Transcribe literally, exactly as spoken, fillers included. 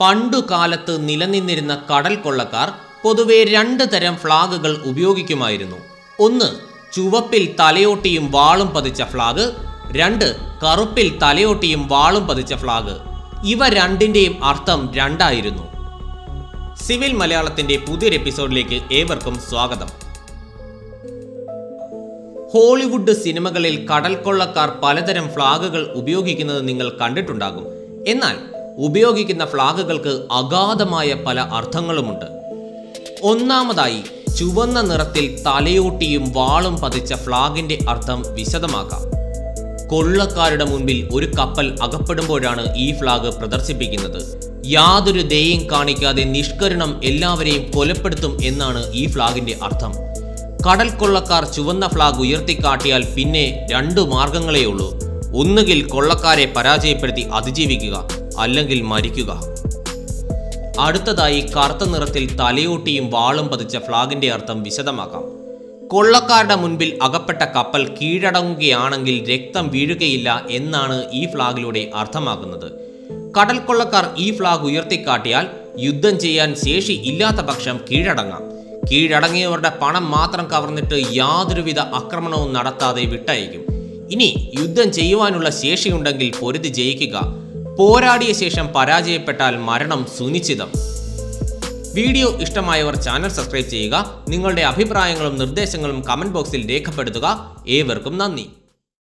പണ്ടുകാലത്ത് നിലനിന്നിരുന്ന കടൽ കൊള്ളക്കാർ പൊതുവെ രണ്ട് തരം ഫ്ലാഗുകൾ ഉപയോഗിക്കുമായിരുന്നു. ഒന്ന് ചുവപ്പിൽ തലയോട്ടിയും വാളും പതിച്ച ഫ്ലാഗ്, രണ്ട് കറുപ്പിൽ തലയോട്ടിയും വാളും പതിച്ച ഫ്ലാഗ്. ഇവ രണ്ടിന്റെയും അർത്ഥം രണ്ടായിരുന്നു. സിവിൽ മലയാളത്തിന്റെ പുതിയൊരു എപ്പിസോഡിലേക്ക് ഏവർക്കും സ്വാഗതം. ഹോളിവുഡ് സിനിമകളിൽ കടൽ കൊള്ളക്കാർ പലതരം ഫ്ലാഗുകൾ ഉപയോഗിക്കുന്നത് നിങ്ങൾ കണ്ടിട്ടുണ്ടാകും. എന്നാൽ ഉപയോഗിക്കുന്ന ഫ്ലാഗുകൾക്ക് അഗാധമായ പല അർത്ഥങ്ങളുമുണ്ട്. ഒന്നാമതായി ചുവന്ന നിറത്തിൽ തലയോട്ടിയും വാളും പതിച്ച ഫ്ലാഗിന്റെ അർത്ഥം വിശദമാക്കാം. കൊള്ളക്കാരുടെ മുൻപിൽ ഒരു കപ്പൽ അകപ്പെടുമ്പോഴാണ് ഈ ഫ്ലാഗ് പ്രദർശിപ്പിക്കുന്നത്. യാതൊരു ദയയും കാണിക്കാതെ നിഷ്കരുണം എല്ലാവരെയും കൊലപ്പെടുത്തും എന്നാണ് ഈ ഫ്ലാഗിന്റെ അർത്ഥം. കടൽ കൊള്ളക്കാർ ചുവന്ന ഫ്ലാഗ് ഉയർത്തിക്കാട്ടിയാൽ പിന്നെ രണ്ടു മാർഗങ്ങളേ ഉള്ളൂ. ഒന്നുകിൽ കൊള്ളക്കാരെ പരാജയപ്പെടുത്തി അതിജീവിക്കുക, അല്ലെങ്കിൽ മരിക്കുക. അടുത്തതായി കറുത്ത നിറത്തിൽ തലയോട്ടിയും വാളും പതിച്ച ഫ്ലാഗിന്റെ അർത്ഥം വിശദമാക്കാം. കൊള്ളക്കാരുടെ മുൻപിൽ അകപ്പെട്ട കപ്പൽ കീഴടങ്ങുകയാണെങ്കിൽ രക്തം വീഴുകയില്ല എന്നാണ് ഈ ഫ്ലാഗിലൂടെ അർത്ഥമാക്കുന്നത്. കടൽ കൊള്ളക്കാർ ഈ ഫ്ലാഗ് ഉയർത്തിക്കാട്ടിയാൽ യുദ്ധം ചെയ്യാൻ ശേഷി ഇല്ലാത്ത പക്ഷം കീഴടങ്ങാം. കീഴടങ്ങിയവരുടെ പണം മാത്രം കവർന്നിട്ട് യാതൊരുവിധ ആക്രമണവും നടത്താതെ വിട്ടയക്കും. ഇനി യുദ്ധം ചെയ്യുവാനുള്ള ശേഷിയുണ്ടെങ്കിൽ പൊരുതി ജയിക്കുക. പോരാടിയ ശേഷം പരാജയപ്പെട്ടാൽ മരണം സുനിശ്ചിതം. വീഡിയോ ഇഷ്ടമായവർ ചാനൽ സബ്സ്ക്രൈബ് ചെയ്യുക. നിങ്ങളുടെ അഭിപ്രായങ്ങളും നിർദ്ദേശങ്ങളും കമന്റ് ബോക്സിൽ രേഖപ്പെടുത്തുക. ഏവർക്കും നന്ദി.